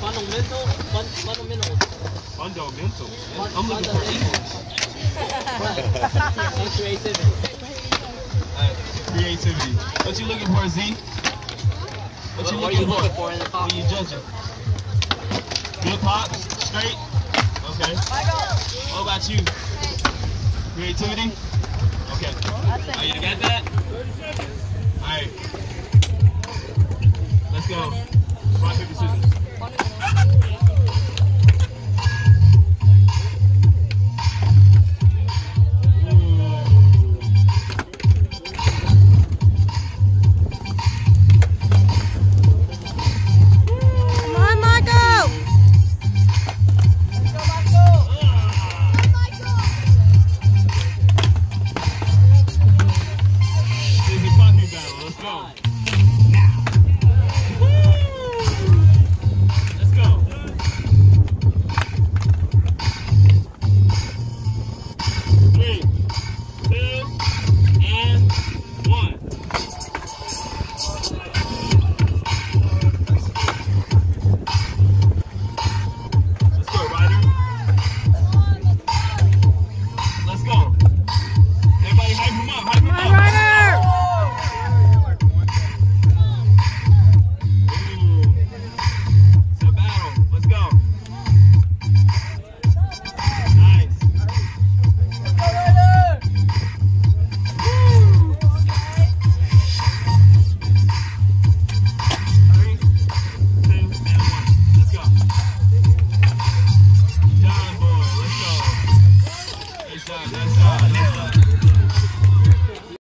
Fundamental. Fundamental. I'm looking for English. And creativity. Creativity. What you looking for, Z? What you looking for in the pop? when you judging? Good pops? Straight? Okay. What about you? Creativity? Okay. Are you got that? Alright. Let's go. Rock, paper, scissors.